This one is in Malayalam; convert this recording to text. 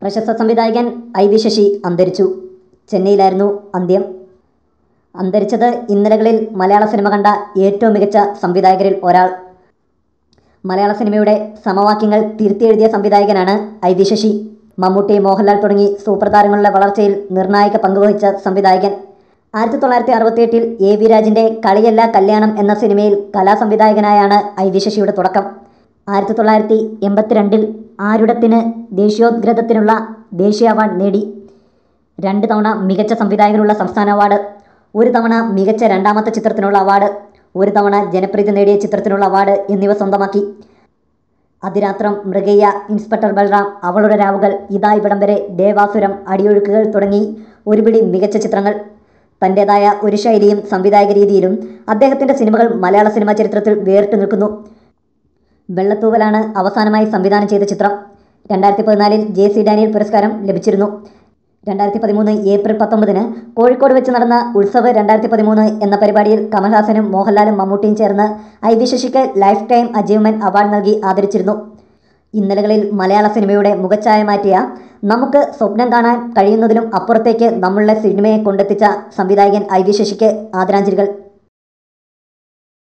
പ്രശസ്ത സംവിധായകൻ IV ശശി അന്തരിച്ചു. ചെന്നൈയിലായിരുന്നു അന്ത്യം. അന്തരിച്ചത് ഇന്നലകളിൽ മലയാള സിനിമ കണ്ട ഏറ്റവും മികച്ച സംവിധായകരിൽ ഒരാൾ. മലയാള സിനിമയുടെ സമവാക്യങ്ങൾ തിരുത്തിയെഴുതിയ സംവിധായകനാണ് IV ശശി. മമ്മൂട്ടി, മോഹൻലാൽ തുടങ്ങി സൂപ്പർ താരങ്ങളുടെ വളർച്ചയിൽ നിർണായക പങ്കുവഹിച്ച സംവിധായകൻ. 1968 AV രാജിൻ്റെ കളിയല്ല കല്യാണം എന്ന സിനിമയിൽ കലാസംവിധായകനായാണ് IV ശശിയുടെ തുടക്കം. 1982 ആരുടത്തിന് ദേശീയോദ്ഗ്രഥത്തിനുള്ള ദേശീയ അവാർഡ് നേടി. 2 തവണ മികച്ച സംവിധായകനുള്ള സംസ്ഥാന അവാർഡ്, 1 തവണ മികച്ച രണ്ടാമത്തെ ചിത്രത്തിനുള്ള അവാർഡ്, 1 തവണ ജനപ്രീതി നേടിയ ചിത്രത്തിനുള്ള അവാർഡ് എന്നിവ സ്വന്തമാക്കി. അതിരാത്രം, മൃഗയ്യ, ഇൻസ്പെക്ടർ ബൽറാം, അവളുടെ രാവുകൾ, ഇതാ ഇവിടം വരെ, ദേവാസുരം, അടിയൊഴുക്കുകൾ തുടങ്ങി ഒരുപിടി മികച്ച ചിത്രങ്ങൾ. തൻ്റേതായ ഒരു ശൈലിയും സംവിധായക രീതിയിലും അദ്ദേഹത്തിൻ്റെ സിനിമകൾ മലയാള സിനിമാ ചരിത്രത്തിൽ വേറിട്ട് നിൽക്കുന്നു. വെള്ളത്തൂവലാണ് അവസാനമായി സംവിധാനം ചെയ്ത ചിത്രം. 2014 JC ഡാനിയൽ പുരസ്കാരം ലഭിച്ചിരുന്നു. 2013 ഏപ്രിൽ 19 കോഴിക്കോട് വെച്ച് നടന്ന ഉത്സവ് 2013 എന്ന പരിപാടിയിൽ കമൽഹാസനും മോഹൻലാലും മമ്മൂട്ടിയും ചേർന്ന് IV ശശിക്ക് ലൈഫ് ടൈം അച്ചീവ്മെൻറ്റ് അവാർഡ് നൽകി ആദരിച്ചിരുന്നു. ഇന്നലകളിൽ മലയാള സിനിമയുടെ മുഖച്ഛായ മാറ്റിയ, നമുക്ക് സ്വപ്നം കാണാൻ കഴിയുന്നതിലും അപ്പുറത്തേക്ക് നമ്മളുടെ സിനിമയെ കൊണ്ടെത്തിച്ച സംവിധായകൻ IV ശശിക്ക് ആദരാഞ്ജലികൾ.